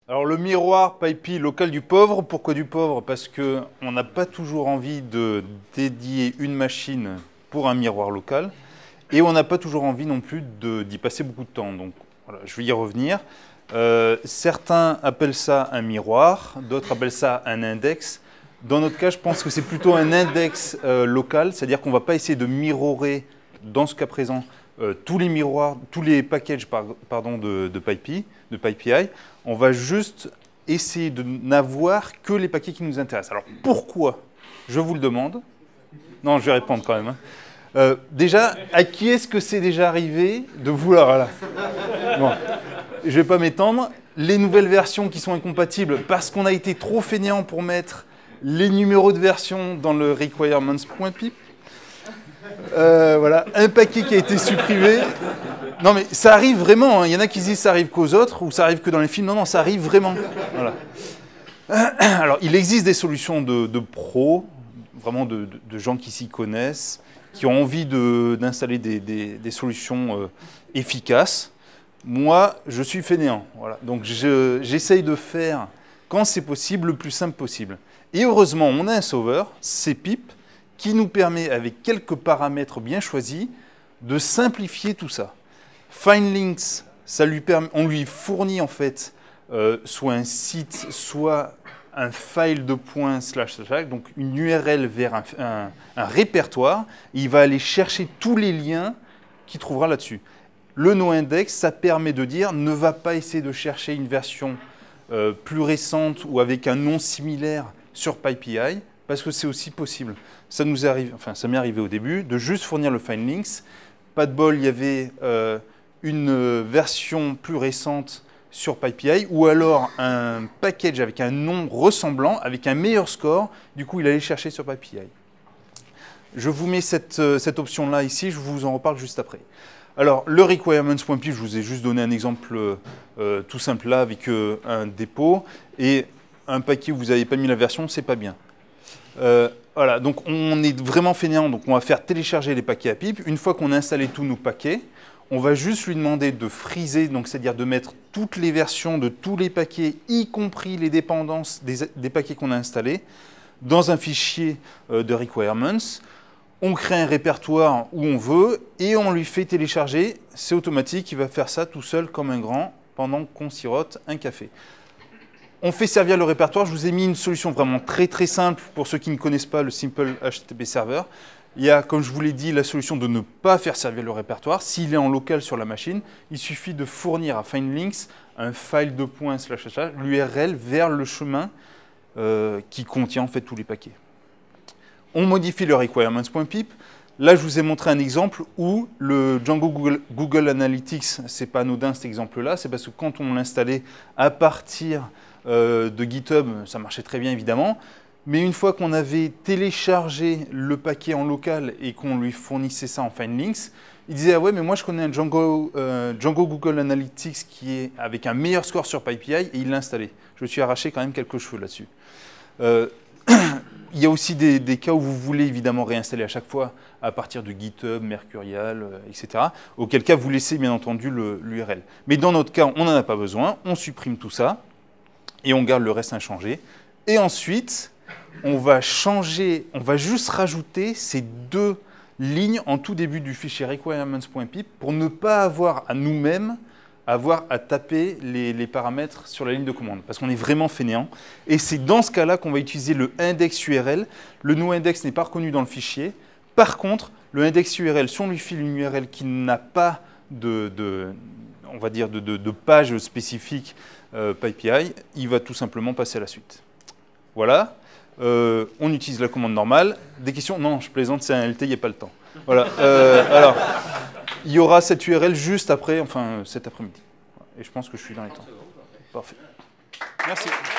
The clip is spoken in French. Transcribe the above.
Alors le miroir PyPI local du pauvre, pourquoi du pauvre? Parce qu'on n'a pas toujours envie de dédier une machine pour un miroir local et on n'a pas toujours envie non plus d'y passer beaucoup de temps. Donc voilà, je vais y revenir. Certains appellent ça un miroir, d'autres appellent ça un index. Dans notre cas, je pense que c'est plutôt un index local, c'est-à-dire qu'on ne va pas essayer de mirorer, dans ce cas présent, tous les miroirs, tous les packages de PyPI. On va juste essayer de n'avoir que les paquets qui nous intéressent. Alors pourquoi? Je vous le demande. Non, je vais répondre quand même. Déjà, à qui est-ce que c'est déjà arrivé de vouloir... Voilà. Bon, je ne vais pas m'étendre. Les nouvelles versions qui sont incompatibles parce qu'on a été trop fainéant pour mettre les numéros de version dans le requirements.pip. Voilà, un paquet qui a été supprimé. Non mais ça arrive vraiment, hein. Il y en a qui disent ça arrive qu'aux autres ou ça arrive que dans les films. Non, non, ça arrive vraiment. Voilà. Alors, il existe des solutions de pros, vraiment de gens qui s'y connaissent, qui ont envie d'installer des solutions efficaces. Moi, je suis fainéant. Voilà. Donc, j'essaye de faire, quand c'est possible, le plus simple possible. Et heureusement, on a un sauveur, c'est pip, qui nous permet, avec quelques paramètres bien choisis, de simplifier tout ça. FindLinks, on lui fournit en fait soit un site, soit un file de points //, donc une URL vers un répertoire. Il va aller chercher tous les liens qu'il trouvera là-dessus. Le noIndex, ça permet de dire ne va pas essayer de chercher une version plus récente ou avec un nom similaire sur PyPI, parce que c'est aussi possible. Ça nous arrive, enfin ça m'est arrivé au début, de juste fournir le FindLinks. Pas de bol, il y avait une version plus récente sur PyPI, ou alors un package avec un nom ressemblant, avec un meilleur score, du coup il allait chercher sur PyPI. Je vous mets cette option-là ici, je vous en reparle juste après. Alors, le requirements.pip, je vous ai juste donné un exemple tout simple là, avec un dépôt, et un paquet où vous n'avez pas mis la version, c'est pas bien. Voilà, donc on est vraiment fainéant, donc on va faire télécharger les paquets à pip. Une fois qu'on a installé tous nos paquets, on va juste lui demander de freezer, donc c'est-à-dire de mettre toutes les versions de tous les paquets, y compris les dépendances des paquets qu'on a installés, dans un fichier de requirements. On crée un répertoire où on veut et on lui fait télécharger. C'est automatique, il va faire ça tout seul comme un grand pendant qu'on sirote un café. On fait servir le répertoire. Je vous ai mis une solution vraiment très très simple pour ceux qui ne connaissent pas le Simple HTTP Server. Il y a, comme je vous l'ai dit, la solution de ne pas faire servir le répertoire. S'il est en local sur la machine, il suffit de fournir à FindLinks un file de points //, l'URL vers le chemin qui contient en fait tous les paquets. On modifie le requirements.pip. Là, je vous ai montré un exemple où le Django Google Analytics, c'est pas anodin cet exemple-là, c'est parce que quand on l'installait à partir de GitHub, ça marchait très bien évidemment, mais une fois qu'on avait téléchargé le paquet en local et qu'on lui fournissait ça en FindLinks, il disait « Ah ouais, mais moi je connais un Django Google Analytics qui est avec un meilleur score sur PyPI » et il l'a installé. Je me suis arraché quand même quelques cheveux là-dessus. Il y a aussi des cas où vous voulez évidemment réinstaller à chaque fois à partir de GitHub, Mercurial, etc. Auquel cas, vous laissez bien entendu l'URL. Mais dans notre cas, on n'en a pas besoin, on supprime tout ça et on garde le reste inchangé. Et ensuite, on va juste rajouter ces deux lignes en tout début du fichier requirements.pip pour ne pas avoir à nous-mêmes à taper les paramètres sur la ligne de commande, parce qu'on est vraiment fainéant. Et c'est dans ce cas-là qu'on va utiliser le index URL. Le noIndex n'est pas reconnu dans le fichier. Par contre, le index URL, si on lui file une URL qui n'a pas de page spécifique PyPI, il va tout simplement passer à la suite. Voilà. On utilise la commande normale. Des questions? Non, je plaisante, c'est un LT, il n'y a pas le temps. Voilà. Alors, il y aura cette URL juste après, enfin cet après-midi. Et je pense que je suis dans les temps. Parfait. Merci.